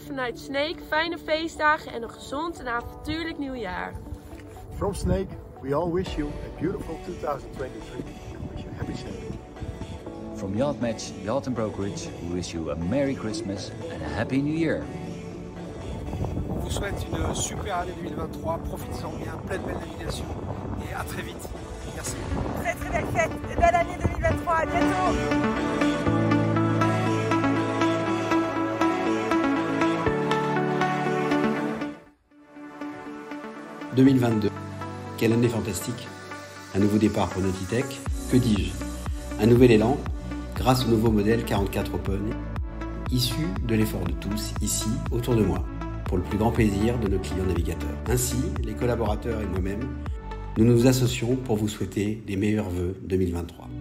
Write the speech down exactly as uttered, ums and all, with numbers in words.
vanuit Snake fijne feestdagen en een gezond en avontuurlijk nieuwjaar. From Snake, we all wish you a beautiful two thousand twenty-three and wish you happy sailing. From Yacht Match, Yacht and Brokerage, we wish you a Merry Christmas and a Happy New Year. On vous souhaite une super année deux mille vingt-trois, profitez-en bien, pleine belle navigation et à très vite. Merci. Très très belle fête et belle année deux mille vingt-trois, à bientôt. deux mille vingt-deux, quelle année fantastique! Un nouveau départ pour Nautitech, que dis-je? Un nouvel élan, grâce au nouveau modèle quarante-quatre Open, issu de l'effort de tous, ici, autour de moi, pour le plus grand plaisir de nos clients navigateurs. Ainsi, les collaborateurs et moi-même, nous nous associons pour vous souhaiter les meilleurs vœux deux mille vingt-trois.